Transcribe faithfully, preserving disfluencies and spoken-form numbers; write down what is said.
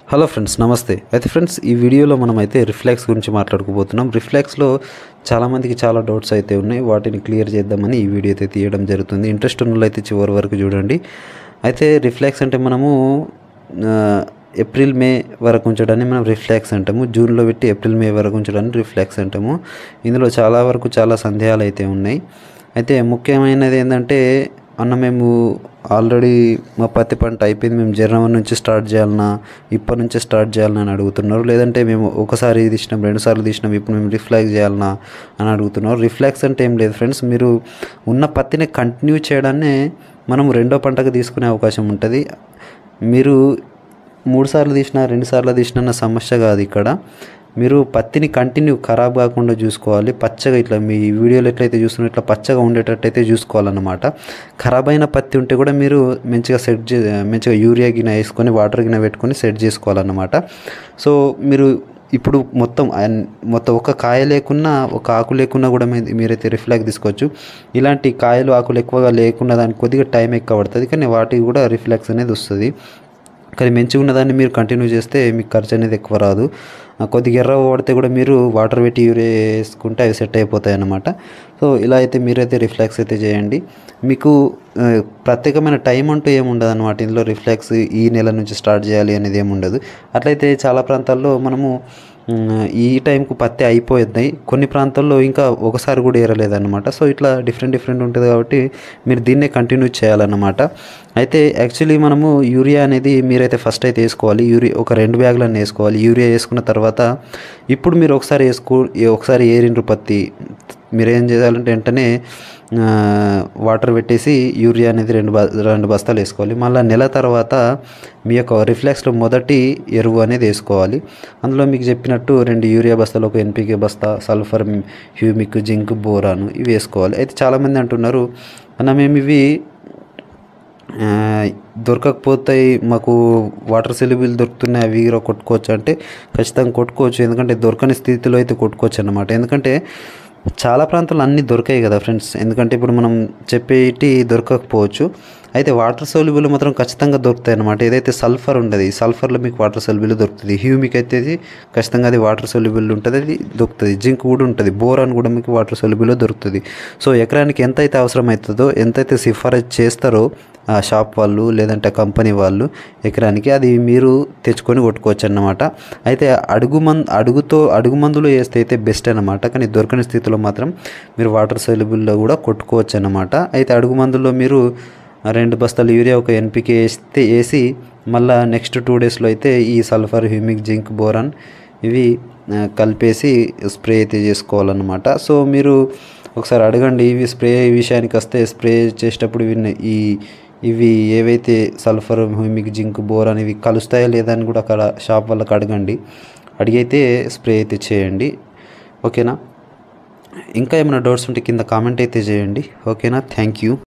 Hello friends, నమస్తే. అయితే friends, ఈ వీడియోలో మనమైతే రిఫ్లెక్స్ గురించి మాట్లాడుకోబోతున్నాం. రిఫ్లెక్స్లో చాలామందికి చాలా డౌట్స్ అయితే ఉన్నాయి. వాటిని క్లియర్ చేద్దామని ఈ వీడియో అయితే తీయడం జరుగుతుంది. ఇంట్రెస్ట్ ఉన్న వాళ్ళు అయితే చివరి వరకు చూడండి. అయితే రిఫ్లెక్స్ అంటే మనము ఏప్రిల్ మే వరకు ఉంచడాన్ని మనం రిఫ్లెక్స్ అంటాము. జూన్లో పెట్టి ఏప్రిల్ మే వరకు ఉంచడాన్ని రిఫ్లెక్స్ అంటాము. ఇందులో చాలా వరకు చాలా సందేహాలు అయితే ఉన్నాయి. అయితే ముఖ్యమైనది ఏంటంటే, అన్న మేము ఆల్రెడీ మా పత్తి పంట అయిపోయింది, మేము జనవరి నుంచి స్టార్ట్ చేయాలన్నా, ఇప్పటి నుంచే స్టార్ట్ చేయాలని అని అడుగుతున్నారు. లేదంటే మేము ఒకసారి తీసినాం, రెండుసార్లు తీసినాం, ఇప్పుడు మేము రిఫ్లెక్స్ చేయాలన్నా అని అడుగుతున్నారు. రిఫ్లెక్స్ అంటే ఏం లేదు ఫ్రెండ్స్, మీరు ఉన్న పత్తిని కంటిన్యూ చేయడాన్ని మనం రెండో పంటకు తీసుకునే అవకాశం ఉంటుంది. మీరు మూడు సార్లు తీసినా రెండు సార్లు తీసినా అన్న సమస్య కాదు. ఇక్కడ మీరు పత్తిని కంటిన్యూ ఖరాబ్ కాకుండా చూసుకోవాలి. పచ్చగా ఇట్లా మీ వీడియోలో ఎట్లయితే చూస్తున్నా ఇట్లా పచ్చగా ఉండేటట్టయితే చూసుకోవాలన్నమాట. ఖరాబ్ అయిన పత్తి ఉంటే కూడా మీరు మంచిగా సెట్ చే మంచిగా యూరియా గిన్నె వేసుకొని వాటర్ గిన్నె పెట్టుకొని సెట్ చేసుకోవాలన్నమాట. సో మీరు ఇప్పుడు మొత్తం మొత్తం ఒక కాయ లేకున్నా ఒక ఆకు లేకున్నా కూడా మీరైతే రిఫ్లెక్స్ తీసుకోవచ్చు. ఇలాంటి కాయలు ఆకులు ఎక్కువగా లేకుండా దానికి కొద్దిగా టైం ఎక్కువ పడుతుంది, కానీ వాటికి కూడా రిఫ్లెక్స్ అనేది వస్తుంది. కానీ మంచిగా ఉన్నదాన్ని మీరు కంటిన్యూ చేస్తే మీకు ఖర్చు అనేది ఎక్కువ రాదు. కొద్దిగా ఎర్ర పడితే కూడా మీరు వాటర్ పెట్టి యూరియా వేసుకుంటే అవి సెట్ అయిపోతాయి అన్నమాట. సో ఇలా అయితే మీరైతే రిఫ్లెక్స్ అయితే చేయండి. మీకు ప్రత్యేకమైన టైం అంటూ ఏమి ఉండదు అనమాట. ఇందులో రిఫ్లెక్స్ ఈ నెల నుంచి స్టార్ట్ చేయాలి అనేది ఏమి ఉండదు. అట్లయితే చాలా ప్రాంతాల్లో మనము ఈ టైంకు పత్తి అయిపోతున్నాయి, కొన్ని ప్రాంతాల్లో ఇంకా ఒకసారి కూడా ఏరలేదన్నమాట. సో ఇట్లా డిఫరెంట్ డిఫరెంట్ ఉంటుంది కాబట్టి మీరు దీన్నే కంటిన్యూ చేయాలన్నమాట. అయితే యాక్చువల్లీ మనము యూరియా అనేది మీరైతే ఫస్ట్ అయితే వేసుకోవాలి. యూరియా ఒక రెండు బ్యాగులన్నీ వేసుకోవాలి. యూరియా వేసుకున్న తర్వాత ఇప్పుడు మీరు ఒకసారి వేసుకో ఒకసారి ఏరిండ్రు పత్తి, మీరు ఏం చేయాలంటే వెంటనే వాటర్ పెట్టేసి యూరియా అనేది రెండు బ రెండు బస్తాలు వేసుకోవాలి. మళ్ళీ నెల తర్వాత మీ యొక్క రిఫ్లెక్స్లో మొదటి ఎరువు అనేది వేసుకోవాలి. అందులో మీకు చెప్పినట్టు రెండు యూరియా బస్తాలు, ఒక ఎన్పికే బస్తా, సల్ఫర్, హ్యూమిక్, జింక్, బోరాను ఇవి వేసుకోవాలి. అయితే చాలామంది అంటున్నారు, అన్న మేము ఇవి దొరకకపోతాయి, మాకు వాటర్ సెల్యుబుల్ దొరుకుతున్నాయి, అవి కొట్టుకోవచ్చు అంటే ఖచ్చితంగా కొట్టుకోవచ్చు. ఎందుకంటే దొరకని స్థితిలో అయితే కొట్టుకోవచ్చు అన్నమాట. ఎందుకంటే చాలా ప్రాంతాలు అన్నీ దొరికాయి కదా ఫ్రెండ్స్. ఎందుకంటే ఇప్పుడు మనం చెప్పేటి దొరకకపోవచ్చు, అయితే వాటర్ సోల్యుబుల్ మాత్రం ఖచ్చితంగా దొరుకుతాయి అన్నమాట. ఏదైతే సల్ఫర్ ఉండదు, సల్ఫర్లో మీకు వాటర్ సోల్యుబుల్ దొరుకుతుంది. హ్యూమిక్ అయితే ఖచ్చితంగా అది వాటర్ సోల్యుబుల్ ఉంటుంది, అది దొరుకుతుంది. జింక్ కూడా ఉంటుంది, బోరాన్ కూడా మీకు వాటర్ సోల్యుబుల్ దొరుకుతుంది. సో ఎకరానికి ఎంతైతే అవసరం అవుతుందో, ఎంతైతే సిఫారసు చేస్తారో ఆ షాప్ వాళ్ళు లేదంటే కంపెనీ వాళ్ళు ఎకరానికి, అది మీరు తెచ్చుకొని కొట్టుకోవచ్చు అన్నమాట. అయితే అడుగు మందు అడుగుతో అడుగు మందులో వేస్తే అయితే బెస్ట్ అన్నమాట. కానీ దొరకని స్థితిలో మాత్రం మీరు వాటర్ సోల్యుబుల్లో కూడా కొట్టుకోవచ్చు అన్నమాట. అయితే అడుగు మందుల్లో మీరు రెండు బస్తాలు యూరియా, ఒక ఎన్పికే వేస్తే వేసి మళ్ళీ నెక్స్ట్ టూ డేస్లో అయితే ఈ సల్ఫర్, హ్యూమిక్, జింక్, బోరాన్ ఇవి కలిపేసి స్ప్రే అయితే చేసుకోవాలన్నమాట. సో మీరు ఒకసారి అడగండి. ఇవి స్ప్రే విషయానికి వస్తే, స్ప్రే చేసేటప్పుడు ఇవి ఈ ఇవి ఏవైతే సల్ఫర్, హ్యూమిక్, జింక్, బోరాన్ ఇవి కలుస్తాయా లేదా అని కూడా అక్కడ షాప్ వాళ్ళకి అడగండి. అడిగైతే స్ప్రే అయితే చేయండి. ఓకేనా? ఇంకా ఏమైనా డౌట్స్ ఉంటే కింద కామెంట్ అయితే చేయండి. ఓకేనా? Thank you.